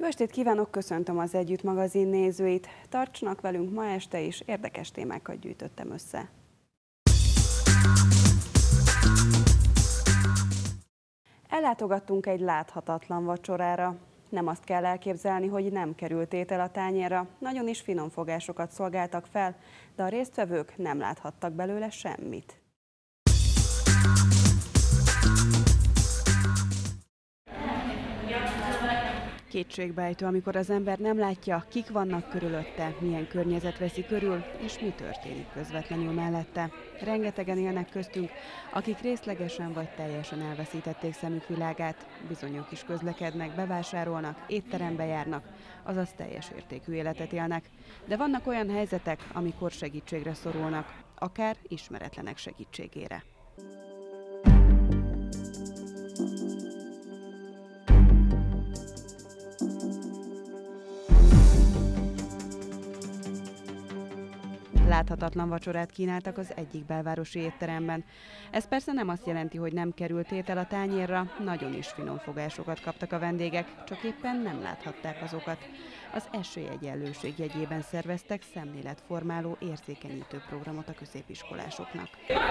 Jó estét kívánok, köszöntöm az Együtt magazin nézőit. Tartsanak velünk ma este is, érdekes témákat gyűjtöttem össze. Ellátogattunk egy láthatatlan vacsorára. Nem azt kell elképzelni, hogy nem került étel a tányérra, nagyon is finom fogásokat szolgáltak fel, de a résztvevők nem láthattak belőle semmit. Kétségbejtő, amikor az ember nem látja, kik vannak körülötte, milyen környezet veszi körül, és mi történik közvetlenül mellette. Rengetegen élnek köztünk, akik részlegesen vagy teljesen elveszítették szemük világát. Bizonyok is közlekednek, bevásárolnak, étterembe járnak, azaz teljes értékű életet élnek. De vannak olyan helyzetek, amikor segítségre szorulnak, akár ismeretlenek segítségére. Láthatatlan vacsorát kínáltak az egyik belvárosi étteremben. Ez persze nem azt jelenti, hogy nem került étel a tányérra, nagyon is finom fogásokat kaptak a vendégek, csak éppen nem láthatták azokat. Az esélyegyenlőség jegyében szerveztek szemléletformáló, érzékenyítő programot a középiskolásoknak.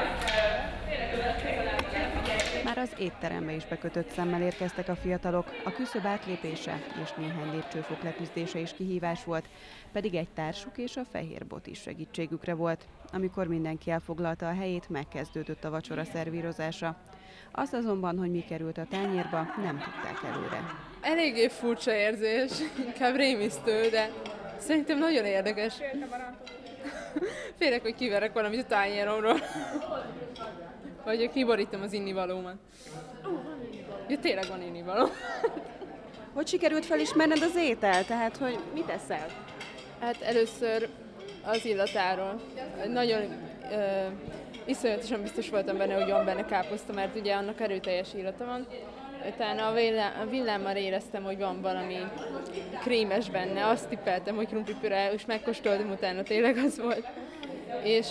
Már az étterembe is bekötött szemmel érkeztek a fiatalok, a küszöb átlépése és néhány lépcsőfok leküzdése is kihívás volt, pedig egy társuk és a fehér bot is segítségükre volt. Amikor mindenki elfoglalta a helyét, megkezdődött a vacsora szervírozása. Az azonban, hogy mi került a tányérba, nem tudták előre. Eléggé furcsa érzés, inkább rémisztő, de szerintem nagyon érdekes. Félek, hogy kiverek valamit a tányéromról. Vagy hogy kiborítom az innivalómat. Ja, tényleg van innivaló. Hogy sikerült felismerned az ételt? Tehát, hogy mit eszel? Hát először az illatáról. Nagyon iszonyatosan biztos voltam benne, hogy van benne káposzta, mert ugye annak erőteljes illata van. Utána a villámmal éreztem, hogy van valami krémes benne. Azt tippeltem, hogy krumplipüre, és megkóstoltam, utána tényleg az volt. És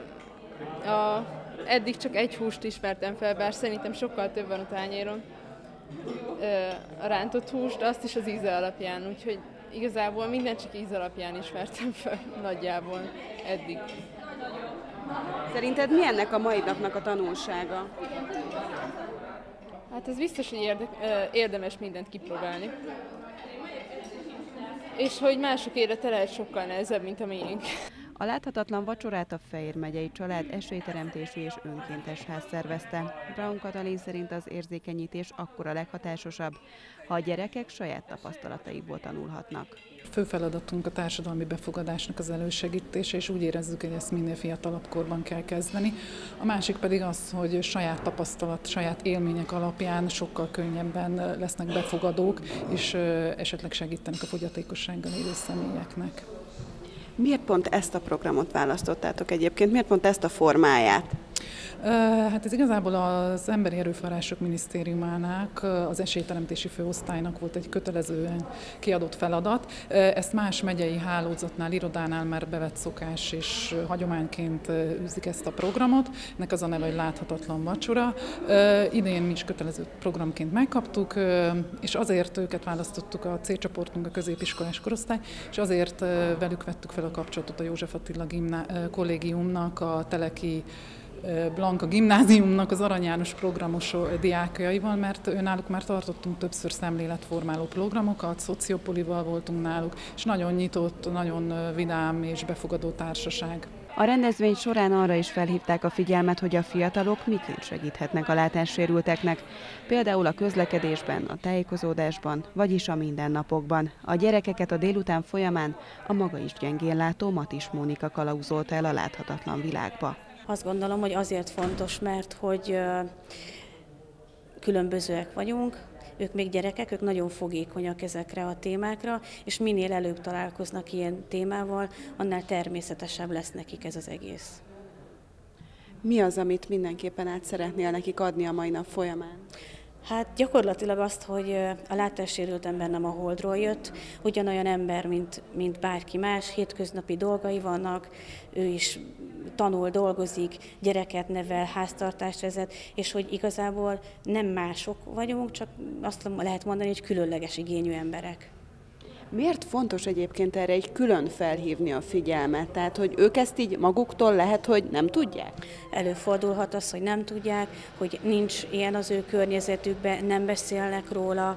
eddig csak egy húst ismertem fel, bár szerintem sokkal több van a tányéron. A rántott húst, azt is az íze alapján, úgyhogy igazából mindent csak íz alapján ismertem fel nagyjából eddig. Szerinted mi ennek a mai napnak a tanulsága? Hát ez biztos, hogy érdemes mindent kipróbálni. És hogy mások élete lehet sokkal nehezebb, mint a miénk. A láthatatlan vacsorát a Fejér megyei család esélyteremtési és önkéntes ház szervezte. Braun Katalin szerint az érzékenyítés akkor a leghatásosabb, ha a gyerekek saját tapasztalataikból tanulhatnak. Fő feladatunk a társadalmi befogadásnak az elősegítése, és úgy érezzük, hogy ezt minél fiatalabb korban kell kezdeni. A másik pedig az, hogy saját tapasztalat, saját élmények alapján sokkal könnyebben lesznek befogadók, és esetleg segítenek a fogyatékossággal élő személyeknek. Miért pont ezt a programot választottátok egyébként? Miért pont ezt a formáját? Hát ez igazából az Emberi Erőforrások Minisztériumának, az esélyteremtési főosztálynak volt egy kötelezően kiadott feladat. Ezt más megyei hálózatnál, irodánál már bevett szokás és hagyományként űzik ezt a programot. Ennek az a neve, hogy Láthatatlan vacsora. Idén mi is kötelező programként megkaptuk, és azért őket választottuk, a célcsoportunk a középiskolás korosztály, és azért velük vettük fel a kapcsolatot a József Attila kollégiumnak, a Teleki Blanka gimnáziumnak az Arany János programos diákjaival, mert náluk már tartottunk többször szemléletformáló programokat, szociopolival voltunk náluk, és nagyon nyitott, nagyon vidám és befogadó társaság. A rendezvény során arra is felhívták a figyelmet, hogy a fiatalok miként segíthetnek a látássérülteknek, például a közlekedésben, a tájékozódásban, vagyis a mindennapokban. A gyerekeket a délután folyamán a maga is gyengén látó Matis Mónika kalauzolta el a láthatatlan világba. Azt gondolom, hogy azért fontos, mert hogy különbözőek vagyunk, ők még gyerekek, ők nagyon fogékonyak ezekre a témákra, és minél előbb találkoznak ilyen témával, annál természetesebb lesz nekik ez az egész. Mi az, amit mindenképpen át szeretnél nekik adni a mai nap folyamán? Hát gyakorlatilag azt, hogy a látássérült ember nem a holdról jött, ugyanolyan ember, mint bárki más, hétköznapi dolgai vannak, ő is tanul, dolgozik, gyereket nevel, háztartást vezet, és hogy igazából nem mások vagyunk, csak azt lehet mondani, hogy különleges igényű emberek. Miért fontos egyébként erre egy külön felhívni a figyelmet? Tehát, hogy ők ezt így maguktól lehet, hogy nem tudják? Előfordulhat az, hogy nem tudják, hogy nincs ilyen az ő környezetükben, nem beszélnek róla,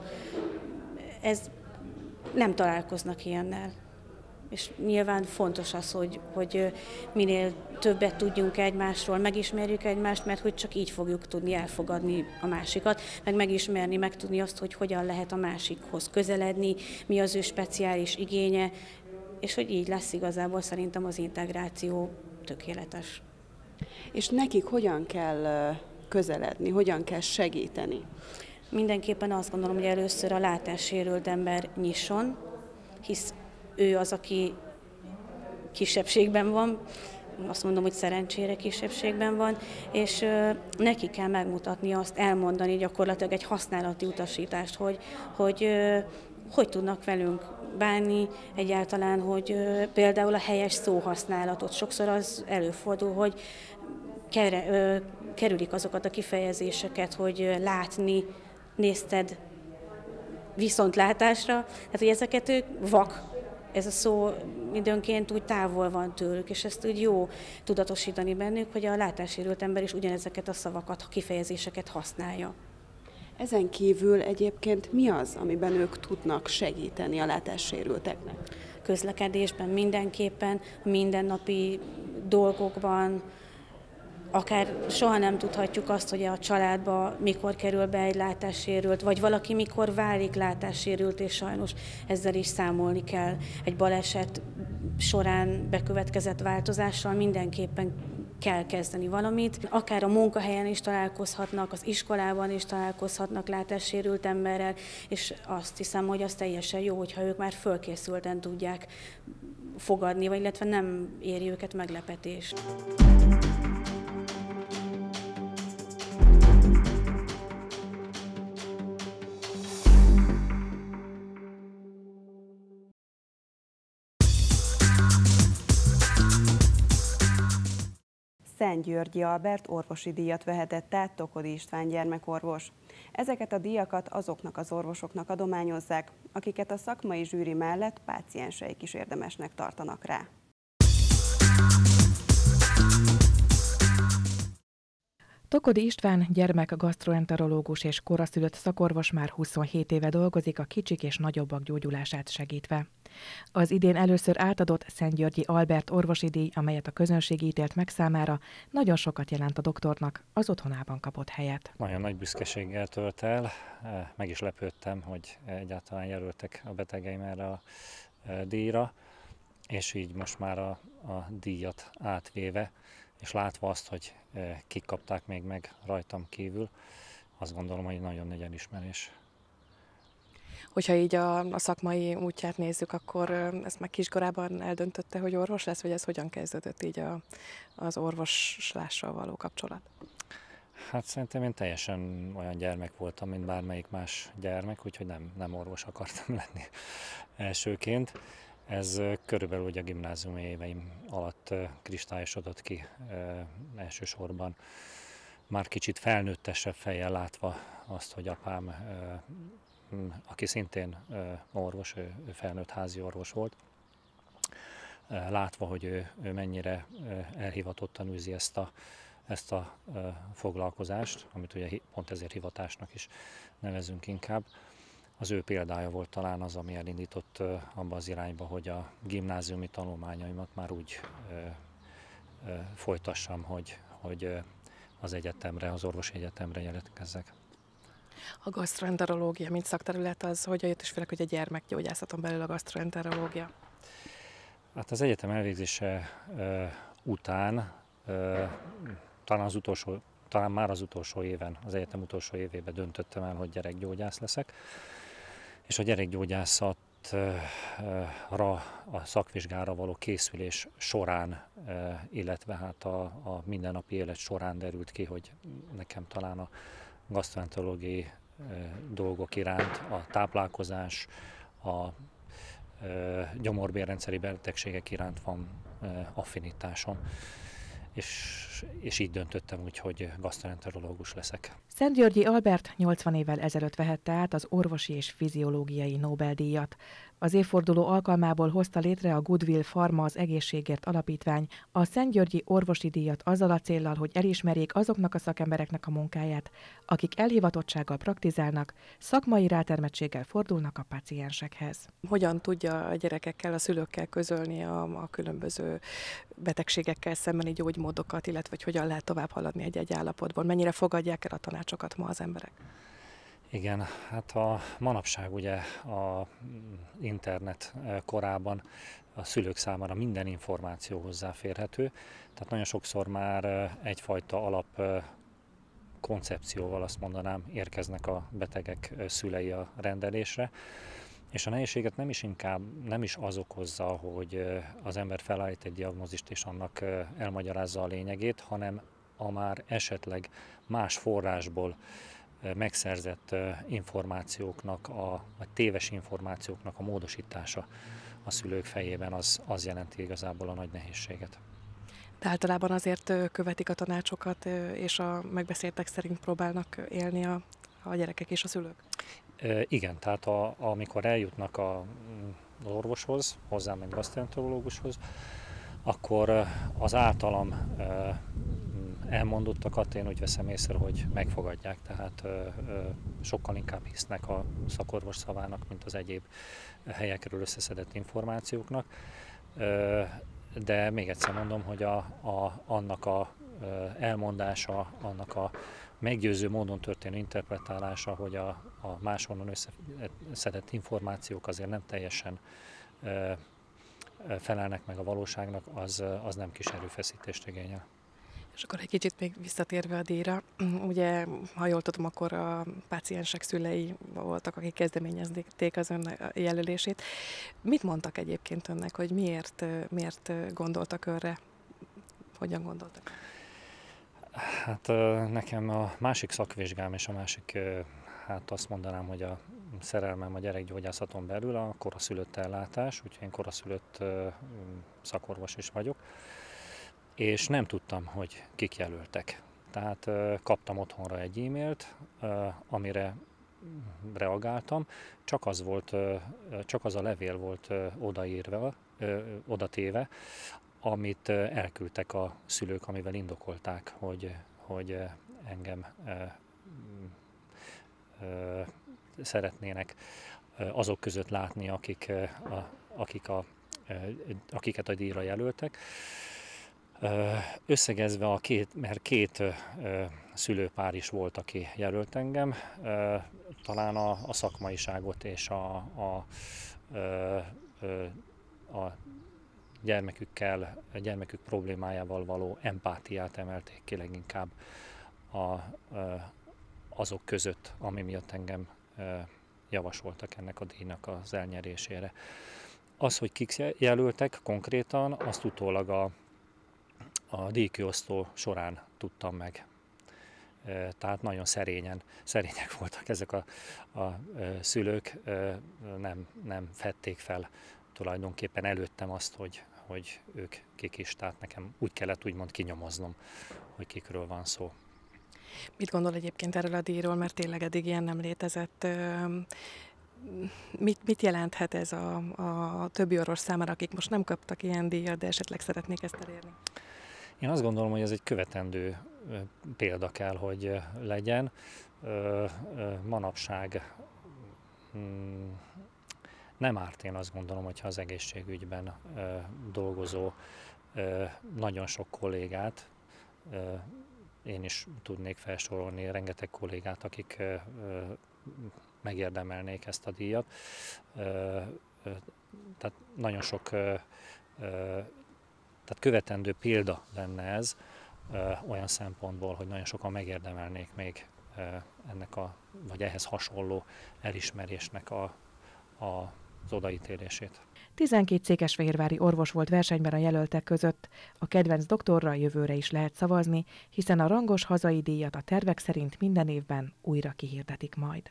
nem találkoznak ilyennel. És nyilván fontos az, hogy minél többet tudjunk egymásról, megismerjük egymást, mert hogy csak így fogjuk tudni elfogadni a másikat, meg megismerni, megtudni azt, hogy hogyan lehet a másikhoz közeledni, mi az ő speciális igénye, és hogy így lesz igazából szerintem az integráció tökéletes. És nekik hogyan kell közeledni, hogyan kell segíteni? Mindenképpen azt gondolom, hogy először a látássérült ember nyisson, hisz ő az, aki kisebbségben van, azt mondom, hogy szerencsére kisebbségben van, és neki kell megmutatni azt, elmondani gyakorlatilag egy használati utasítást, hogy tudnak velünk bánni egyáltalán, hogy például a helyes szóhasználatot. Sokszor az előfordul, hogy kerülik azokat a kifejezéseket, hogy látni, nézted viszontlátásra, tehát hogy ezeket ők ez a szó időnként úgy távol van tőlük, és ezt úgy jó tudatosítani bennük, hogy a látássérült ember is ugyanezeket a szavakat, kifejezéseket használja. Ezen kívül egyébként mi az, amiben ők tudnak segíteni a látássérülteknek? Közlekedésben mindenképpen, mindennapi dolgokban, akár soha nem tudhatjuk azt, hogy a családba mikor kerül be egy látássérült, vagy valaki mikor válik látássérült, és sajnos ezzel is számolni kell. Egy baleset során bekövetkezett változással mindenképpen kell kezdeni valamit. Akár a munkahelyen is találkozhatnak, az iskolában is találkozhatnak látássérült emberrel, és azt hiszem, hogy az teljesen jó, hogyha ők már fölkészülten tudják fogadni, vagy illetve nem éri őket meglepetés. Szentgyörgyi Albert orvosi díjat vehetett át Tokodi István gyermekorvos. Ezeket a díjakat azoknak az orvosoknak adományozzák, akiket a szakmai zsűri mellett pácienseik is érdemesnek tartanak rá. Tokodi István gyermekgasztroenterológus és koraszülött szakorvos már 27 éve dolgozik a kicsik és nagyobbak gyógyulását segítve. Az idén először átadott Szentgyörgyi Albert orvosi díj, amelyet a közönség ítélt meg számára, nagyon sokat jelent a doktornak, az otthonában kapott helyet. Nagyon nagy büszkeséggel tölt el, meg is lepődtem, hogy egyáltalán jelöltek a betegeim erre a díjra, és így most már a díjat átvéve, és látva azt, hogy kik kapták még meg rajtam kívül, azt gondolom, hogy nagyon nagy elismerés. Hogyha így a szakmai útját nézzük, akkor ezt meg kiskorában eldöntötte, hogy orvos lesz, vagy ez hogyan kezdődött így az orvoslással való kapcsolat? Hát szerintem én teljesen olyan gyermek voltam, mint bármelyik más gyermek, úgyhogy nem orvos akartam lenni elsőként. Ez körülbelül ugye a gimnáziumi éveim alatt kristályosodott ki elsősorban. Már kicsit felnőttesebb fejjel látva azt, hogy apám, aki szintén orvos, ő felnőtt házi orvos volt, látva, hogy ő mennyire elhivatottan űzi ezt a foglalkozást, amit ugye pont ezért hivatásnak is nevezünk inkább. Az ő példája volt talán az, ami elindított abba az irányba, hogy a gimnáziumi tanulmányaimat már úgy folytassam, hogy az egyetemre, az orvosi egyetemre jelentkezzek. A gasztroenterológia, mint szakterület, az hogyan jött, és főleg, hogy a gyermekgyógyászaton belül a gasztroenterológia? Hát az egyetem elvégzése után talán már az utolsó éven, az egyetem utolsó évében döntöttem el, hogy gyerekgyógyász leszek. És a gyerekgyógyászatra, a szakvizsgára való készülés során, illetve hát a mindennapi élet során derült ki, hogy nekem talán a gasztroenterológiai dolgok iránt a táplálkozás, a gyomorbérrendszeri betegségek iránt van affinitásom. És így döntöttem úgy, hogy gasztroenterológus leszek. Szentgyörgyi Albert 80 évvel ezelőtt vehette át az orvosi és fiziológiai Nobel-díjat. Az évforduló alkalmából hozta létre a Goodwill Pharma az Egészségért Alapítvány a Szentgyörgyi orvosi díjat azzal a céllal, hogy elismerjék azoknak a szakembereknek a munkáját, akik elhivatottsággal praktizálnak, szakmai rátermettséggel fordulnak a páciensekhez. Hogyan tudja a gyerekekkel, a szülőkkel közölni a különböző betegségekkel szembeni gyógymódokat, illetve hogy hogyan lehet tovább haladni egy állapotból? Mennyire fogadják el a tanácsokat ma az emberek? Igen, hát a manapság ugye a internet korában a szülők számára minden információ hozzáférhető, tehát nagyon sokszor már egyfajta alap koncepcióval, azt mondanám, érkeznek a betegek szülei a rendelésre, és a nehézséget nem is az okozza, hogy az ember felállít egy diagnózist és annak elmagyarázza a lényegét, hanem a már esetleg más forrásból megszerzett információknak, vagy téves információknak a módosítása a szülők fejében az jelenti igazából a nagy nehézséget. De általában azért követik a tanácsokat, és a megbeszéltek szerint próbálnak élni a gyerekek és a szülők? Igen, tehát amikor eljutnak az orvoshoz, hozzám egy gasztroenterológushoz, akkor az általam elmondottakat én úgy veszem észre, hogy megfogadják, tehát sokkal inkább hisznek a szakorvos szavának, mint az egyéb helyekről összeszedett információknak. De még egyszer mondom, hogy annak a elmondása, annak a meggyőző módon történő interpretálása, hogy a máshonnan összeszedett információk azért nem teljesen felelnek meg a valóságnak, az nem kis erőfeszítést igényel. És akkor egy kicsit még visszatérve a díjra, ugye, ha jól tudom, akkor a páciensek szülei voltak, akik kezdeményezték az ön jelölését. Mit mondtak egyébként önnek, hogy miért gondoltak önre? Hogyan gondoltak? Hát nekem a másik szakvizsgám és a másik, hát azt mondanám, hogy a szerelmem a gyerekgyógyászaton belül a koraszülött ellátás, úgyhogy én koraszülött szakorvos is vagyok. És nem tudtam, hogy kik jelöltek. Tehát kaptam otthonra egy e-mailt, amire reagáltam, csak az a levél volt odatéve, amit elküldtek a szülők, amivel indokolták, hogy engem szeretnének azok között látni, akiket a díjra jelöltek. Összegezve mert két szülőpár is volt, aki jelölt engem, talán a szakmaiságot és a gyermekük problémájával való empátiát emelték ki leginkább azok között, ami miatt engem javasoltak ennek a díjnak az elnyerésére. Az, hogy kik jelöltek konkrétan, azt utólag a díjkiosztó során tudtam meg. Tehát nagyon szerények voltak ezek a szülők, nem fedték fel tulajdonképpen előttem azt, hogy ők kik is, tehát nekem úgy kellett úgymond kinyomoznom, hogy kikről van szó. Mit gondol egyébként erről a díjról, mert tényleg eddig ilyen nem létezett? Mit jelenthet ez a többi orvos számára, akik most nem kaptak ilyen díjat, de esetleg szeretnék ezt elérni? Én azt gondolom, hogy ez egy követendő példa kell, hogy legyen. Manapság nem árt, én azt gondolom, hogyha az egészségügyben dolgozó nagyon sok kollégát, én is tudnék felsorolni rengeteg kollégát, akik megérdemelnék ezt a díjat. Tehát nagyon sok tehát követendő példa lenne ez olyan szempontból, hogy nagyon sokan megérdemelnék még ennek vagy ehhez hasonló elismerésnek az odaítélését. 12 székesfehérvári orvos volt versenyben a jelöltek között. A kedvenc doktorra jövőre is lehet szavazni, hiszen a rangos hazai díjat a tervek szerint minden évben újra kihirdetik majd.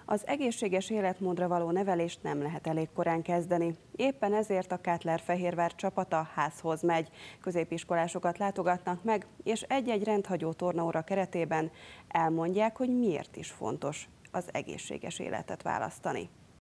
Az egészséges életmódra való nevelést nem lehet elég korán kezdeni. Éppen ezért a Kátler-Fehérvár csapata házhoz megy. Középiskolásokat látogatnak meg, és egy-egy rendhagyó tornaóra keretében elmondják, hogy miért is fontos az egészséges életet választani.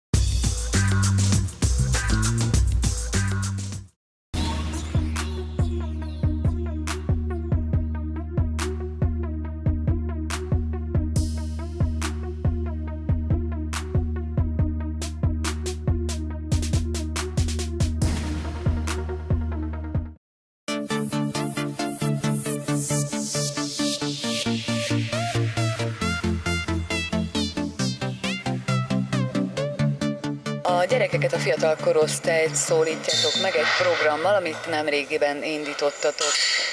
A gyerekeket, a fiatal korosztályt szólítjátok meg egy programmal, amit nemrégiben indítottatok.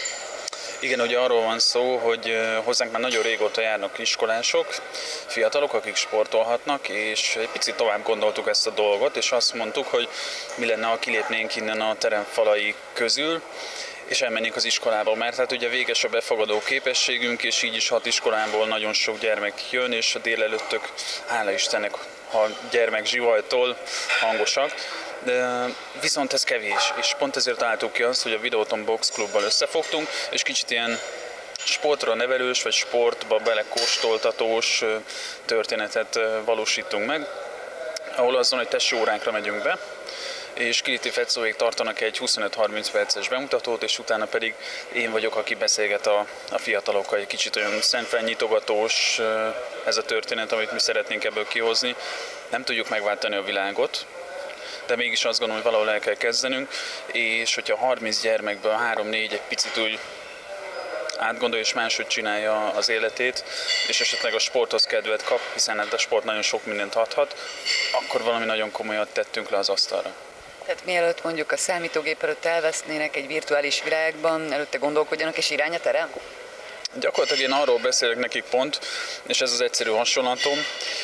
Igen, ugye arról van szó, hogy hozzánk már nagyon régóta járnak iskolások, fiatalok, akik sportolhatnak, és egy picit tovább gondoltuk ezt a dolgot, és azt mondtuk, hogy mi lenne, ha kilépnénk innen a terem falai közül, és elmennénk az iskolába, mert hát ugye véges a befogadó képességünk, és így is 6 iskolából nagyon sok gyermek jön, és a délelőttök, hála Istennek, ha gyermek zsivajtól hangosak, de viszont ez kevés, és pont ezért találtuk ki azt, hogy a Videóton Box Klubbal összefogtunk, és kicsit ilyen sportra nevelős, vagy sportba belekóstoltatós történetet valósítunk meg, ahol azon, hogy testi óránkra megyünk be, és Kiliti Fecóék tartanak egy 25-30 perces bemutatót, és utána pedig én vagyok, aki beszélget a fiatalokkal. Egy kicsit olyan szemfelnyitogatós ez a történet, amit mi szeretnénk ebből kihozni. Nem tudjuk megváltani a világot, de mégis azt gondolom, hogy valahol el kell kezdenünk, és hogyha 30 gyermekből 3-4 egy picit úgy átgondolja és máshogy csinálja az életét, és esetleg a sporthoz kedvet kap, hiszen hát a sport nagyon sok mindent adhat, akkor valami nagyon komolyat tettünk le az asztalra. Tehát mielőtt mondjuk a számítógép előtt elvesznének egy virtuális világban, előtte gondolkodjanak és irány a terem? Gyakorlatilag én arról beszélek nekik pont, és ez az egyszerű hasonlatom,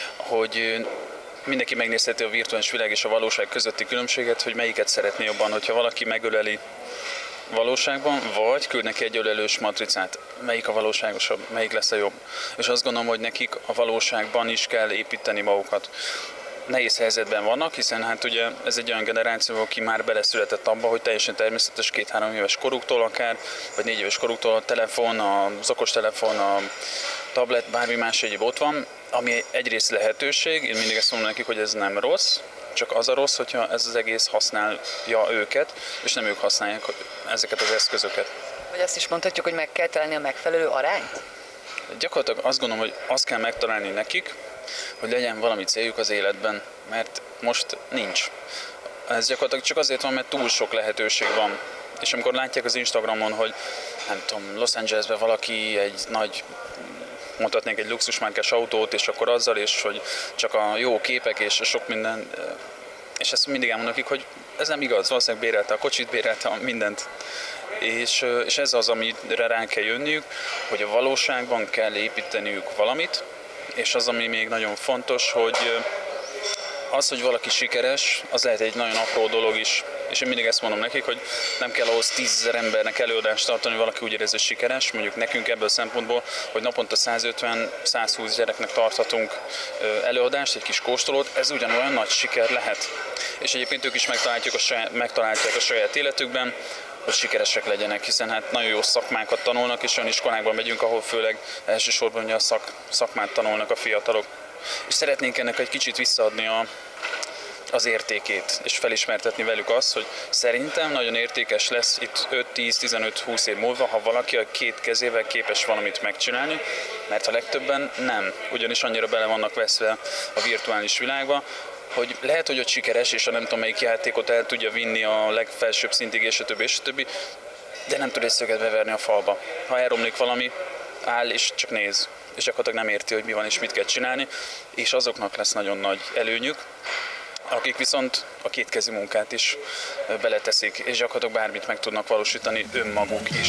hogy mindenki megnézheti a virtuális világ és a valóság közötti különbséget, hogy melyiket szeretné jobban, hogyha valaki megöleli valóságban, vagy küld neki egy ölelős matricát. Melyik a valóságosabb, melyik lesz a jobb. És azt gondolom, hogy nekik a valóságban is kell építeni magukat. Nehéz helyzetben vannak, hiszen hát ugye ez egy olyan generáció, aki már beleszületett abba, hogy teljesen természetes 2-3 éves koruktól akár, vagy 4 éves koruktól a telefon, az okostelefon, a tablet, bármi más egyéb ott van, ami egyrészt lehetőség, én mindig ezt mondom nekik, hogy ez nem rossz, csak az a rossz, hogyha ez az egész használja őket, és nem ők használják ezeket az eszközöket. Vagy azt is mondhatjuk, hogy meg kell találni a megfelelő arányt? Gyakorlatilag azt gondolom, hogy azt kell megtalálni nekik, hogy legyen valami céljuk az életben, mert most nincs. Ez gyakorlatilag csak azért van, mert túl sok lehetőség van. És amikor látják az Instagramon, hogy nem tudom, Los Angelesben valaki egy nagy, mondhatnék egy luxusmárkás autót, és akkor azzal, és hogy csak a jó képek és sok minden, és ezt mindig elmondom nekik, hogy ez nem igaz, valószínűleg bérelte a kocsit, bérelte mindent. És ez az, amire rá kell jönniük, hogy a valóságban kell építeniük valamit, és az, ami még nagyon fontos, hogy az, hogy valaki sikeres, az lehet egy nagyon apró dolog is. És én mindig ezt mondom nekik, hogy nem kell ahhoz 10 000 embernek előadást tartani, hogy valaki úgy érez, hogy sikeres. Mondjuk nekünk ebből a szempontból, hogy naponta 150-120 gyereknek tarthatunk előadást, egy kis kóstolót, ez ugyanolyan nagy siker lehet. És egyébként ők is megtalálják a saját életükben, hogy sikeresek legyenek, hiszen hát nagyon jó szakmákat tanulnak, és olyan iskolákban megyünk, ahol főleg elsősorban ugye a szakmát tanulnak a fiatalok. És szeretnénk ennek egy kicsit visszaadni az értékét, és felismertetni velük azt, hogy szerintem nagyon értékes lesz itt 5-10-15-20 év múlva, ha valaki a 2 kezével képes valamit megcsinálni, mert a legtöbben nem, ugyanis annyira bele vannak veszve a virtuális világba, hogy lehet, hogy ott sikeres, és a nem tudom melyik játékot el tudja vinni a legfelsőbb szintig, és a többi, de nem tud egy szöget beverni a falba. Ha elromlik valami, áll és csak néz, és gyakorlatilag nem érti, hogy mi van és mit kell csinálni, és azoknak lesz nagyon nagy előnyük, akik viszont a kétkezi munkát is beleteszik, és gyakorlatilag bármit meg tudnak valósítani önmaguk is.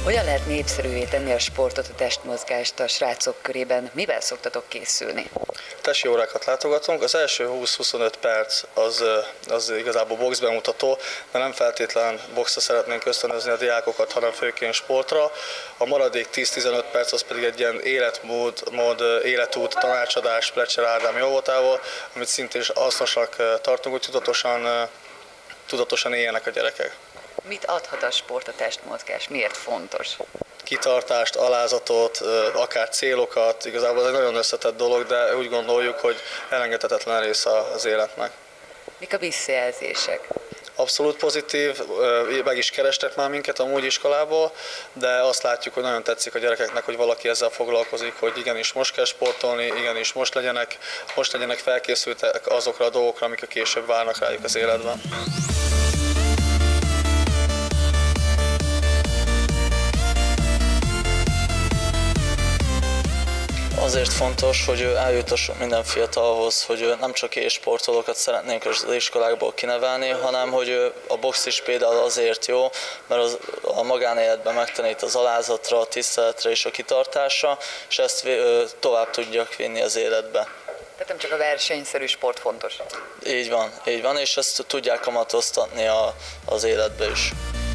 Hogyan lehet népszerűvé tenni a sportot, a testmozgást a srácok körében? Mivel szoktatok készülni? Testi órákat látogatunk. Az első 20-25 perc az igazából boxbemutató, de nem feltétlen boxra szeretnénk ösztönözni a diákokat, hanem főként sportra. A maradék 10-15 perc az pedig egy ilyen életút, tanácsadás Plecser Ádám jóvoltával, amit szintén hasznosak tartunk, hogy tudatosan éljenek a gyerekek. Mit adhat a sport, a testmozgás? Miért fontos? Kitartást, alázatot, akár célokat, igazából ez egy nagyon összetett dolog, de úgy gondoljuk, hogy elengedhetetlen része az életnek. Mik a visszajelzések? Abszolút pozitív, meg is kerestek már minket amúgy iskolából, de azt látjuk, hogy nagyon tetszik a gyerekeknek, hogy valaki ezzel foglalkozik, hogy igenis most kell sportolni, igenis most legyenek felkészültek azokra a dolgokra, amik a később várnak rájuk az életben. Azért fontos, hogy eljutassunk minden fiatalhoz, hogy nem csak sportolókat szeretnénk az iskolákból kinevelni, hanem hogy a box is például azért jó, mert a magánéletben megtanít az alázatra, a tiszteletre és a kitartásra, és ezt tovább tudjak vinni az életbe. Tehát nem csak a versenyszerű sport fontos. Így van, és ezt tudják kamatoztatni az életbe is.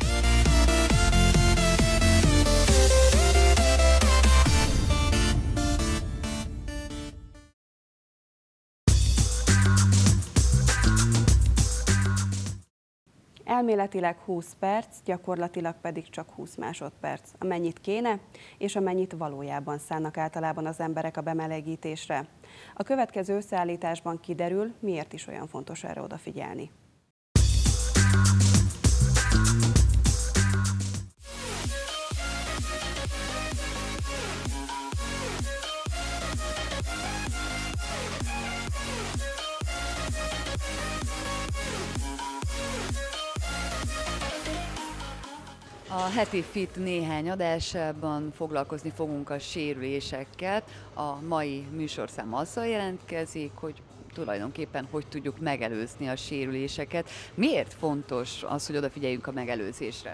Elméletileg 20 perc, gyakorlatilag pedig csak 20 másodperc. Amennyit kéne, és amennyit valójában szánnak általában az emberek a bemelegítésre. A következő összeállításban kiderül, miért is olyan fontos erre odafigyelni. A heti Fit néhány adásában foglalkozni fogunk a sérülésekkel. A mai műsorszám azzal jelentkezik, hogy tulajdonképpen hogy tudjuk megelőzni a sérüléseket. Miért fontos az, hogy odafigyeljünk a megelőzésre?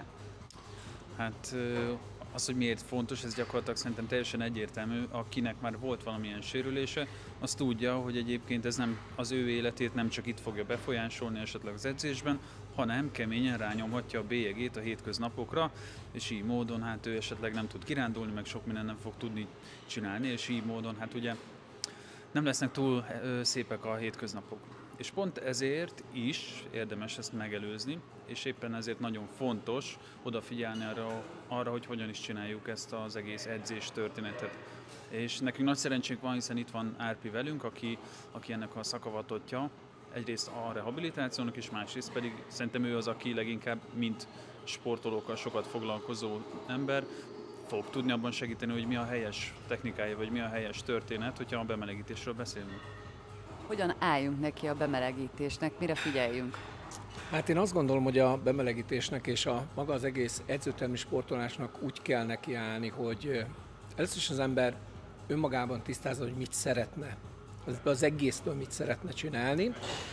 Hát az, hogy miért fontos, ez gyakorlatilag szerintem teljesen egyértelmű. Akinek már volt valamilyen sérülése, az tudja, hogy egyébként ez nem az ő életét nem csak itt fogja befolyásolni esetleg az edzésben, hanem keményen rányomhatja a bélyegét a hétköznapokra, és így módon hát ő esetleg nem tud kirándulni, meg sok mindent nem fog tudni csinálni, és így módon hát ugye nem lesznek túl szépek a hétköznapok. És pont ezért is érdemes ezt megelőzni, és éppen ezért nagyon fontos odafigyelni arra, hogy hogyan is csináljuk ezt az egész edzés történetet. És nekünk nagy szerencsénk van, hiszen itt van Árpi velünk, aki ennek a szakavatottja, egyrészt a rehabilitációnak, és másrészt pedig szerintem ő az, aki leginkább, mint sportolókkal sokat foglalkozó ember, fog tudni abban segíteni, hogy mi a helyes technikája, vagy mi a helyes történet, hogyha a bemelegítésről beszélünk. Hogyan álljunk neki a bemelegítésnek, mire figyeljünk? Hát én azt gondolom, hogy a bemelegítésnek és maga az egész edzőtermi sportolásnak úgy kell nekiállni, hogy először is az ember önmagában tisztázza, hogy mit szeretne. Az egésztől mit szeretne csinálni.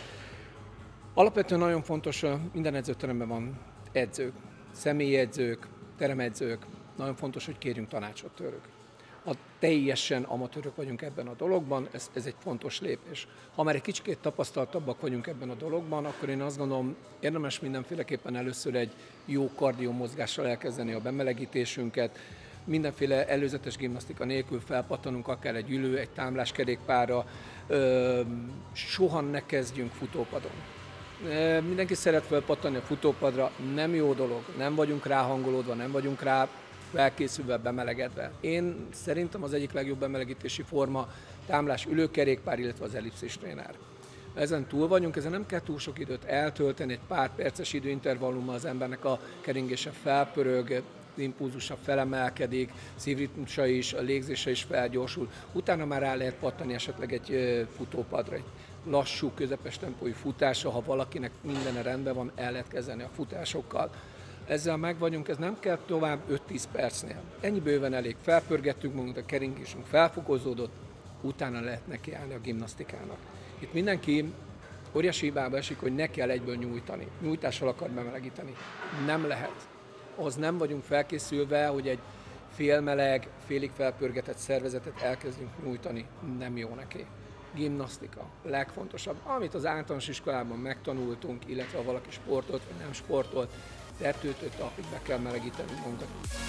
Alapvetően nagyon fontos, minden edzőteremben van edzők, személyi edzők, teremedzők. Nagyon fontos, hogy kérjünk tanácsot tőlük. Teljesen amatőrök vagyunk ebben a dologban, ez egy fontos lépés. Ha már egy kicsit tapasztaltabbak vagyunk ebben a dologban, akkor én azt gondolom, érdemes mindenféleképpen először egy jó kardiomozgással elkezdeni a bemelegítésünket, mindenféle előzetes gimnasztika nélkül felpattanunk akár egy ülő, egy támláskerékpárra, soha ne kezdjünk futópadon. Mindenki szeret felpattanni a futópadra, nem jó dolog, nem vagyunk ráhangolódva, nem vagyunk rá felkészülve, bemelegedve. Én szerintem az egyik legjobb bemelegítési forma támlás ülőkerékpár, illetve az ellipszis tréner. Ezen túl vagyunk, ezen nem kell túl sok időt eltölteni, egy pár perces időintervallummal az embernek a keringése felpörög, impulzusa felemelkedik, szívritmusa is, a légzése is felgyorsul. Utána már rá lehet pattani esetleg egy futópadra, egy lassú, közepes tempójú futásra, ha valakinek minden rendben van, el lehet kezdeni a futásokkal. Ezzel meg vagyunk, ez nem kell tovább 5-10 percnél. Ennyi bőven elég, felpörgettünk magunkat, a keringésünk felfokozódott, utána lehet nekiállni a gimnasztikának. Itt mindenki óriási hibába esik, hogy ne kell egyből nyújtani. Nyújtással akar bemelegíteni. Nem lehet. ahhoz nem vagyunk felkészülve, hogy egy félmeleg, félig felpörgetett szervezetet elkezdünk nyújtani, nem jó neki. Gimnasztika, legfontosabb, amit az általános iskolában megtanultunk, illetve ha valaki sportolt vagy nem sportolt, tetőtől talpig be kell melegíteni magunkat.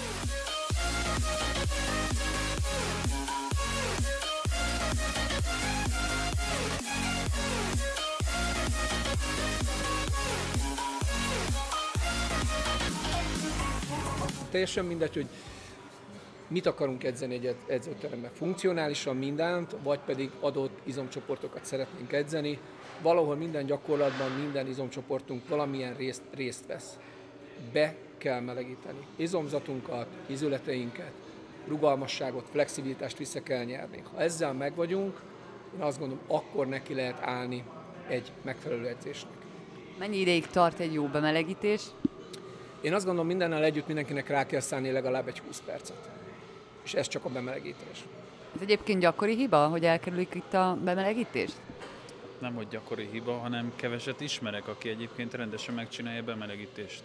Teljesen mindegy, hogy mit akarunk edzeni egy edzőteremben. Funkcionálisan mindent, vagy pedig adott izomcsoportokat szeretnénk edzeni. Valahol minden gyakorlatban minden izomcsoportunk valamilyen részt vesz. Be kell melegíteni. Izomzatunkat, izületeinket, rugalmasságot, flexibilitást vissza kell nyerni. Ha ezzel megvagyunk, én azt gondolom, akkor neki lehet állni egy megfelelő edzésnek. Mennyi ideig tart egy jó bemelegítés? Én azt gondolom, mindennel együtt mindenkinek rá kell szállni legalább egy 20 percet. És ez csak a bemelegítés. Ez egyébként gyakori hiba, hogy elkerülik itt a bemelegítést? Nem, hogy gyakori hiba, hanem keveset ismerek, aki egyébként rendesen megcsinálja a bemelegítést.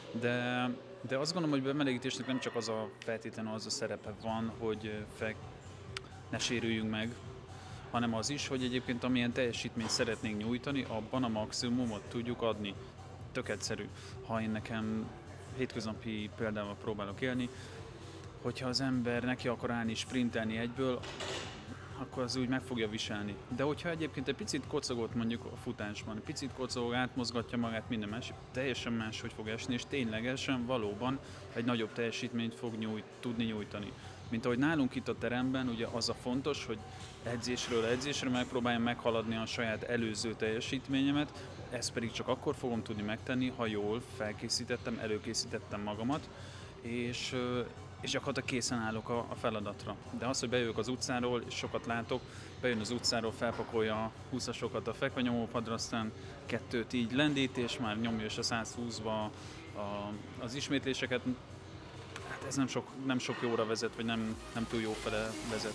De azt gondolom, hogy bemelegítésnek nem csak az a feltétlenül az a szerepe van, hogy ne sérüljünk meg, hanem az is, hogy egyébként amilyen teljesítményt szeretnénk nyújtani, abban a maximumot tudjuk adni. Tök egyszerű. Ha én nekem hétköznapi példával próbálok élni, hogyha az ember neki akar állni, sprintelni egyből, akkor az úgy meg fogja viselni. De hogyha egyébként egy picit kocogott mondjuk a futásban, egy picit kocog, átmozgatja magát, minden más, teljesen máshogy fog esni, és ténylegesen valóban egy nagyobb teljesítményt fog tudni nyújtani. Mint ahogy nálunk itt a teremben, ugye az a fontos, hogy edzésről edzésre megpróbáljam meghaladni a saját előző teljesítményemet, ezt pedig csak akkor fogom tudni megtenni, ha jól felkészítettem, előkészítettem magamat, és gyakorlatilag készen állok a feladatra. De az, hogy bejövök az utcáról, és sokat látok, bejön az utcáról, felpakolja a 20-asokat a fekvenyomópadra, aztán 2-t így lendít, és már nyomja is a 120-ba az ismétléseket. Hát ez nem sok jóra vezet, vagy nem túl jó fele vezet.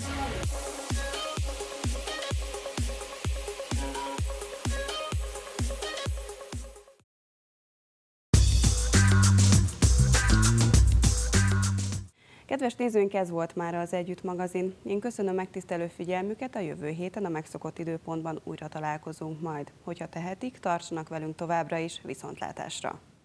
Kedves nézőink, ez volt már az Együtt magazin. Én köszönöm megtisztelő figyelmüket, a jövő héten a megszokott időpontban újra találkozunk majd. Hogyha tehetik, tartsanak velünk továbbra is, viszontlátásra!